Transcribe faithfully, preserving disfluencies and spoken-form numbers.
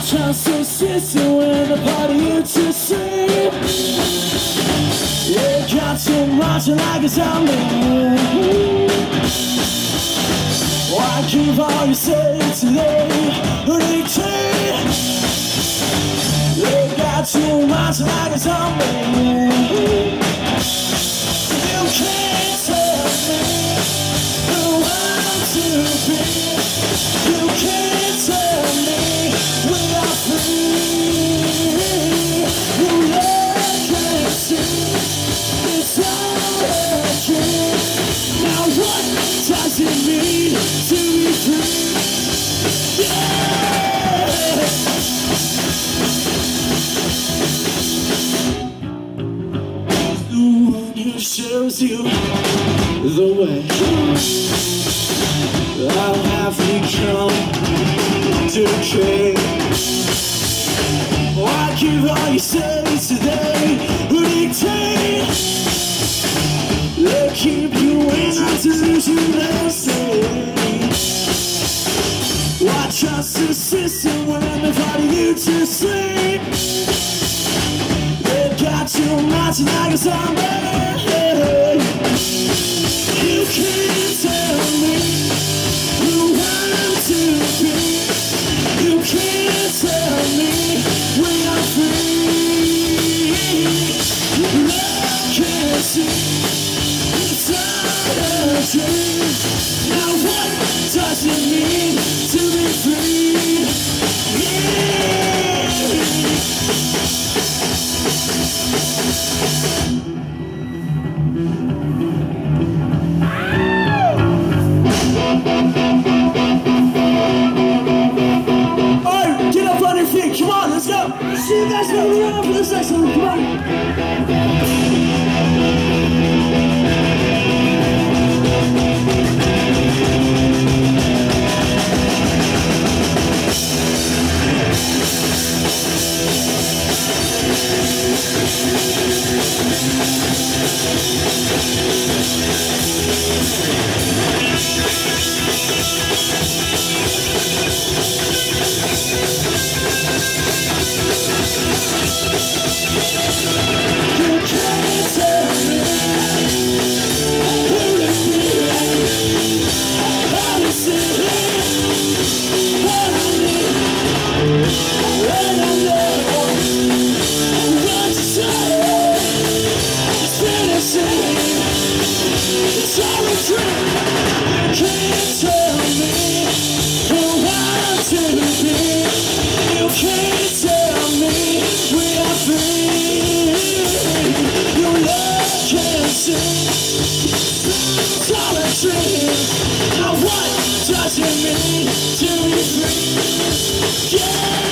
just so sister when the party you to sleep. You got too much like a zombie. Why give all you say today? Retreat. You got too much like a zombie. You can't tell me who I'm to be. You can't tell me we are free. You can't see it's all a dream. Now what does it mean to be free? Yeah. The one who shows you the way. I'll have become to decay. I give all you say today. Who dictate? They keep you waiting to lose you, they'll say. Why trust the system when they find you to sleep? They got you matching like a zombie. You can't tell me who I'm to be. You can't tell me we are free. Love can't see it's all a dream. Now what does it mean to be free? Yeah. Alright, get up on your feet, come on, let's go. See you guys when we run up for this next one, come on. Now what does it mean to be free? Yeah.